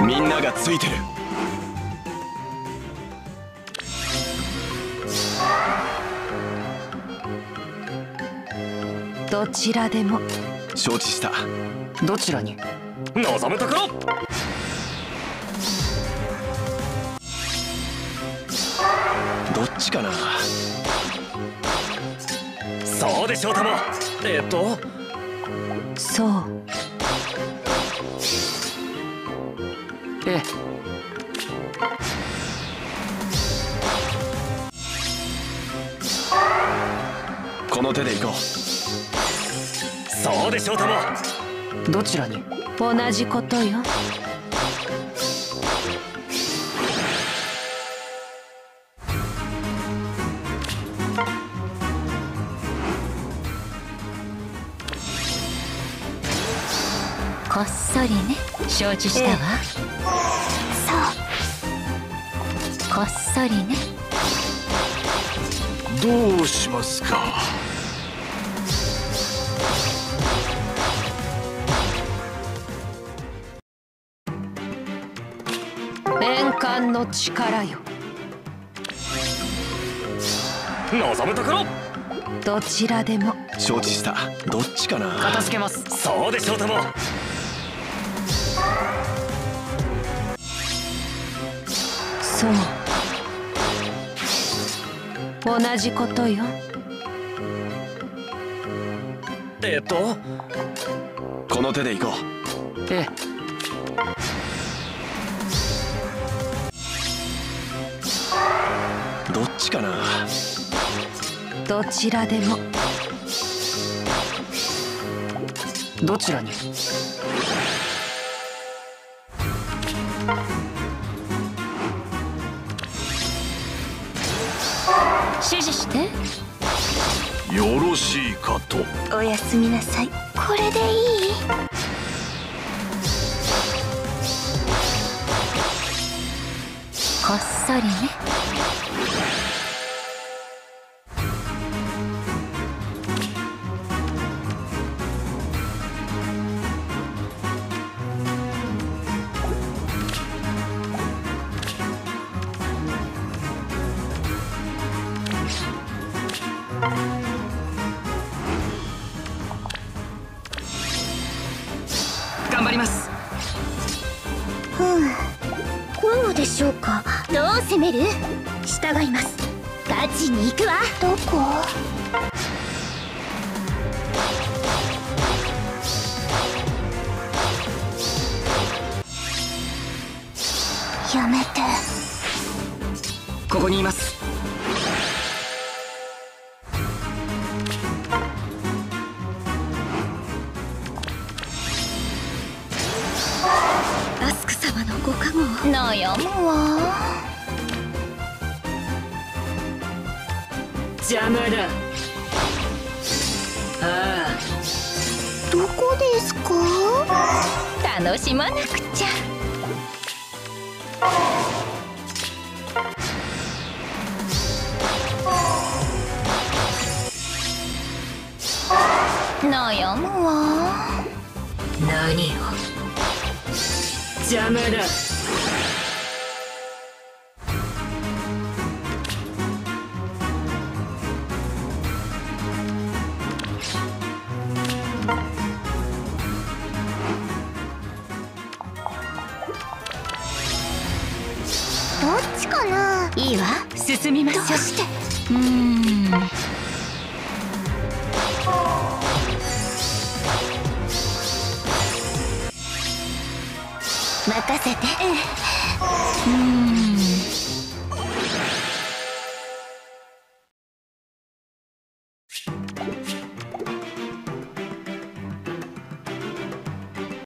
みんながついてる。 どちらでも。 承知した。 どちらに？ 望むところ。 どっちかな。 そうでしょうとも。 そう。 ええ。 この手で行こう。 そうでしょうとも。 どちらに？ 同じことよ。こっそりね。承知したわ。そう。こっそりね。 どうしますか。 円環の力よ。 望むところ。 どちらでも。 承知した。どっちかな。 片付けます。 そうでしょうとも。 そう。同じことよ。 この手で行こう。 ええ。 どっちかな。 どちらでも。 どちらに？ 指示して。 よろしいかと。 おやすみなさい。これでいい？こっそりね。 頑張ります。 こうでしょうか。どう攻める？従います。勝ちに行くわ。どこ？やめて。 ここにいます。 アスク様のご加護を悩むわ。 邪魔だ。ああ。 どこですか？楽しまなくちゃ。悩むわ。 何を？邪魔だ。 どっちかな？いいわ。 進みましょう。 どうして？任せて。